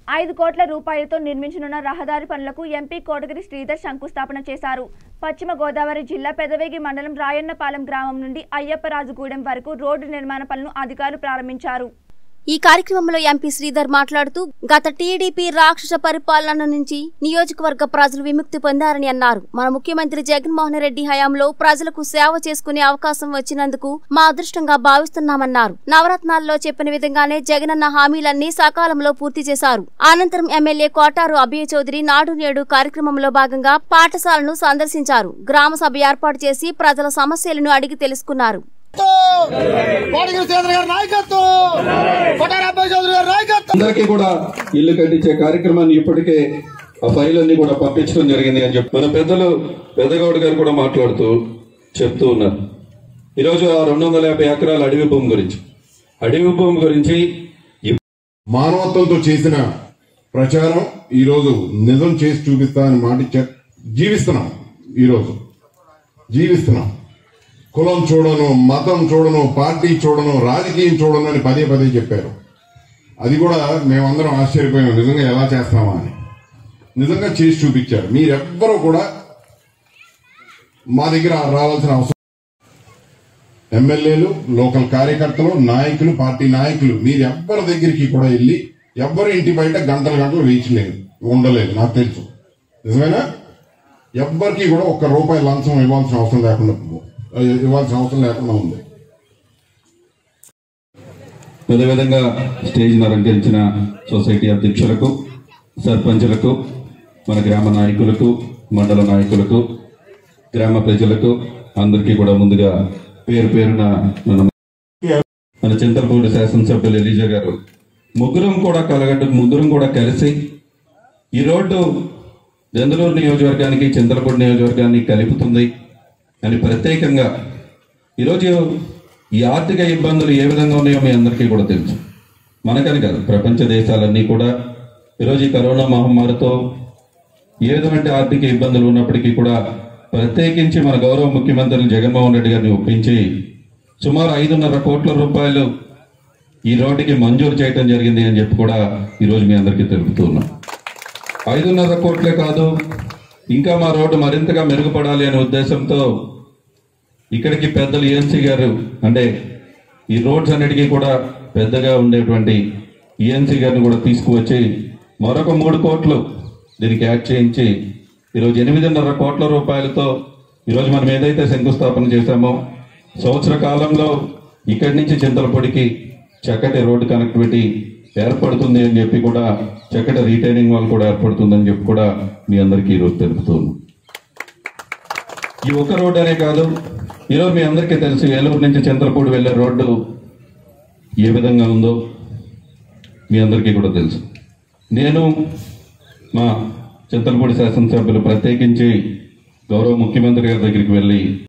5 కోట్ల రూపాయలతో నిర్మించనున్న రహదారి పనులకు ఎంపీ కోటగిరి శ్రీధర్ శంకుస్థాపన చేశారు. పశ్చిమ గోదావరి జిల్లా పెదవేగి మండలం రాయన్నపాలెం గ్రామం నుండి అయ్యప్పరాజుగూడెం వరకు రోడ్డు నిర్మాణ పనులను అధికారులు ప్రారంభించారు. ఈ కార్యక్రమంలో ఎంపీ శ్రీధర్ మాట్లాడుతూ గత టీడీపీ రాక్షస పరిపాలన నుంచి నియోజకవర్గ ప్రజలు విముక్తి పొందారని అన్నారు. మన ముఖ్యమంత్రి జగన్మోహన్ రెడ్డి హయాంలో ప్రజలకు సేవ చేసుకునే అవకాశం వచ్చినందుకు మా అదృష్టంగా భావిస్తున్నామన్నారు. నవరత్నాల్లో చెప్పిన విధంగానే జగనన్న హామీలన్నీ సకాలంలో పూర్తి చేశారు. అనంతరం ఎమ్మెల్యే కోటారు అభయ చౌదరి నాడు నేడు కార్యక్రమంలో భాగంగా పాఠశాలను సందర్శించారు. గ్రామ సభ ఏర్పాటు చేసి ప్రజల సమస్యలను అడిగి తెలుసుకున్నారు. అందరికీ కూడా ఇల్లు కట్టించే కార్యక్రమాన్ని ఇప్పటికే ఆ ఫైల్ అన్ని కూడా పంపించడం జరిగింది అని చెప్పి మన పెద్దలు పెద్దగౌడ్ గారు కూడా మాట్లాడుతూ చెప్తూ ఉన్నారు. ఈరోజు ఆ 250 ఎకరాల అడవి భూమి గురించి మానవత్వంతో చేసిన ప్రచారం ఈరోజు నిజం చేసి చూపిస్తానని మాట జీవిస్తున్నాం. కులం చూడను, మతం చూడను, పార్టీ చూడను, రాజకీయం చూడను అని పదే చెప్పారు. అది కూడా మేమందరం ఆశ్చర్యపోయాం, నిజంగా ఎలా చేస్తామా అని. నిజంగా చేసి చూపించారు. మీరెవ్వరూ కూడా మా దగ్గర రావాల్సిన అవసరం. ఎమ్మెల్యేలు, లోకల్ కార్యకర్తలు, నాయకులు, పార్టీ నాయకులు మీరెవ్వరి దగ్గరికి కూడా వెళ్ళి ఎవ్వరు ఇంటి బయట గంటలు వేయించలేదు, ఉండలేదు. నాకు తెలుసు. నిజమేనా? ఎవ్వరికి కూడా ₹1 లంచం ఇవ్వాల్సిన అవసరం లేకుండా ఉంది. అదేవిధంగా స్టేజ్ అలంకరించిన సొసైటీ అధ్యక్షులకు, సర్పంచులకు, మన గ్రామ నాయకులకు, మండల నాయకులకు, గ్రామ ప్రజలకు అందరికీ కూడా ముందుగా పేరున మన చింతలపూడి శాసనసభ్యులు ఎలీజా గారు ముగ్గురం కూడా కలిసి ఈ రోడ్డు దెందులూరు నియోజకవర్గానికి, చింతలపూడి నియోజకవర్గానికి కలుపుతుంది అని ప్రత్యేకంగా ఈరోజు ఈ ఆర్థిక ఇబ్బందులు ఏ విధంగా ఉన్నాయో మీ అందరికీ కూడా తెలుసు. మనకని కాదు, ప్రపంచ దేశాలన్నీ కూడా ఈరోజు ఈ కరోనా మహమ్మారితో ఏ విధమైన ఆర్థిక ఇబ్బందులు ఉన్నప్పటికీ కూడా ప్రత్యేకించి మన గౌరవ ముఖ్యమంత్రి జగన్మోహన్ రెడ్డి గారిని ఒప్పించి సుమారు 5.5 కోట్ల రూపాయలు ఈ రోడ్డుకి మంజూరు చేయడం జరిగింది అని చెప్పి కూడా ఈరోజు మీ అందరికీ తెలుపుతున్నాం. 5.5 కోట్లే కాదు, ఇంకా మా రోడ్డు మరింతగా మెరుగుపడాలి అనే ఉద్దేశంతో ఇక్కడికి పెద్దలు ఈఎన్సీ గారు, అంటే ఈ రోడ్స్ అన్నిటికీ కూడా పెద్దగా ఉండేటువంటి ఈఎన్సీ గారిని కూడా తీసుకువచ్చి మరొక 3 కోట్లు దీనికి యాడ్ చేయించి ఈరోజు 8.5 కోట్ల రూపాయలతో ఈరోజు మనం ఏదైతే శంకుస్థాపన చేశామో సంవత్సర కాలంలో ఇక్కడి నుంచి చింతలపూడికి చక్కటి రోడ్డు కనెక్టివిటీ ఏర్పడుతుంది అని చెప్పి కూడా, చక్కటి రీటైనింగ్ వాల్ కూడా ఏర్పడుతుందని చెప్పి కూడా మీ అందరికీ ఈరోజు తెలుపుతుంది. ఈ ఒక్క రోడ్డు అనే కాదు, ఈరోజు మీ అందరికీ తెలుసు ఏలూరు నుంచి చింతలపూడి వెళ్లే రోడ్డు ఏ విధంగా ఉందో మీ అందరికీ కూడా తెలుసు. నేను మా చింతలపూడి శాసనసభ్యులు ప్రత్యేకించి గౌరవ ముఖ్యమంత్రి గారి దగ్గరికి వెళ్ళి